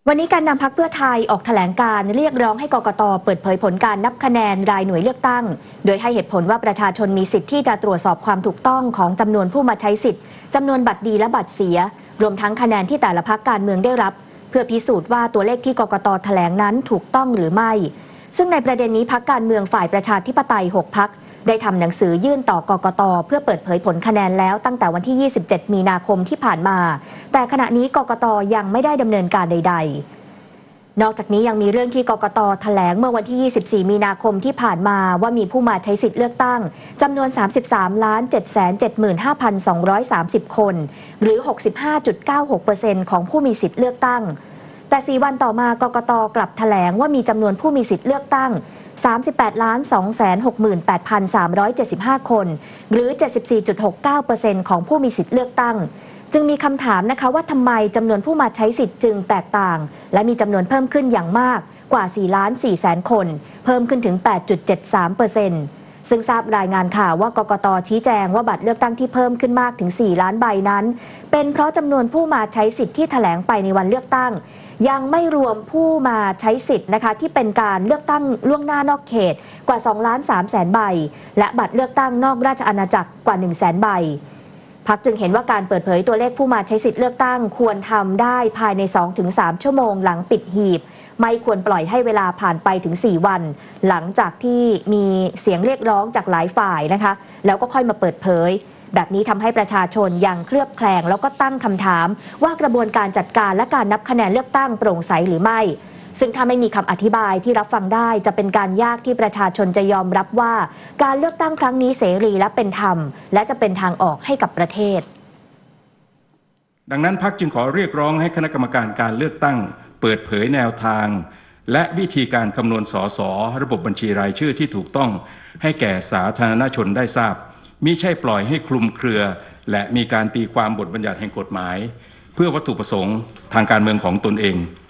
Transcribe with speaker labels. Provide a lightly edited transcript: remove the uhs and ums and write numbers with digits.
Speaker 1: วันนี้การนำพรรคเพื่อไทยออกแถลงการเรียกร้องให้กกต.เปิดเผยผลการนับคะแนนรายหน่วยเลือกตั้งโดยให้เหตุผลว่าประชาชนมีสิทธิ์ที่จะตรวจสอบความถูกต้องของจำนวนผู้มาใช้สิทธิ์จำนวนบัตรดีและบัตรเสียรวมทั้งคะแนนที่แต่ละพรรคการเมืองได้รับเพื่อพิสูจน์ว่าตัวเลขที่กกต.แถลงนั้นถูกต้องหรือไม่ซึ่งในประเด็นนี้พรรคการเมืองฝ่ายประชาธิปไตย6 พรรคได้ทำหนังสือยื่นต่อกกต.เพื่อเปิดเผยผลคะแนนแล้วตั้งแต่วันที่ 27 มีนาคมที่ผ่านมาแต่ขณะนี้กกต.ยังไม่ได้ดำเนินการใดๆนอกจากนี้ยังมีเรื่องที่กกต.แถลงเมื่อวันที่ 24 มีนาคมที่ผ่านมาว่ามีผู้มาใช้สิทธิ์เลือกตั้งจำนวน 33,775,230 คนหรือ 65.96% ของผู้มีสิทธิ์เลือกตั้งแต่4 วันต่อมากกต.กลับแถลงว่ามีจำนวนผู้มีสิทธิ์เลือกตั้ง 38,268,375 คนหรือ 74.69% ของผู้มีสิทธิ์เลือกตั้งจึงมีคำถามนะคะว่าทำไมจำนวนผู้มาใช้สิทธิ์จึงแตกต่างและมีจำนวนเพิ่มขึ้นอย่างมากกว่า 4,400,000 คนเพิ่มขึ้นถึง 8.73%ซึ่งทราบรายงานข่าวว่ากกต.ชี้แจงว่าบัตรเลือกตั้งที่เพิ่มขึ้นมากถึง 4 ล้านใบนั้นเป็นเพราะจำนวนผู้มาใช้สิทธิ์ที่แถลงไปในวันเลือกตั้งยังไม่รวมผู้มาใช้สิทธิ์นะคะที่เป็นการเลือกตั้งล่วงหน้านอกเขตกว่า 2,300,000 ใบและบัตรเลือกตั้งนอกราชอาณาจักรกว่า 100,000 ใบพรรคจึงเห็นว่าการเปิดเผยตัวเลขผู้มาใช้สิทธิ์เลือกตั้งควรทำได้ภายใน 2-3 ชั่วโมงหลังปิดหีบไม่ควรปล่อยให้เวลาผ่านไปถึง 4 วันหลังจากที่มีเสียงเรียกร้องจากหลายฝ่ายนะคะแล้วก็ค่อยมาเปิดเผยแบบนี้ทำให้ประชาชนยังเคลือบแคลงแล้วก็ตั้งคำถามว่ากระบวนการจัดการและการนับคะแนนเลือกตั้งโปร่งใสหรือไม่ซึ่งถ้าไม่มีคำอธิบายที่รับฟังได้จะเป็นการยากที่ประชาชนจะยอมรับว่าการเลือกตั้งครั้งนี้เสรีและเป็นธรรมและจะเป็นทางออกให้กับประเทศ
Speaker 2: ดังนั้นพรรคจึงขอเรียกร้องให้คณะกรรมการการเลือกตั้งเปิดเผยแนวทางและวิธีการคำนวณสสระบบบัญชีรายชื่อที่ถูกต้องให้แก่สาธารณชนได้ทราบมิใช่ปล่อยให้คลุมเครือและมีการตีความบทบัญญัติแห่งกฎหมายเพื่อวัตถุประสงค์ทางการเมืองของตนเอง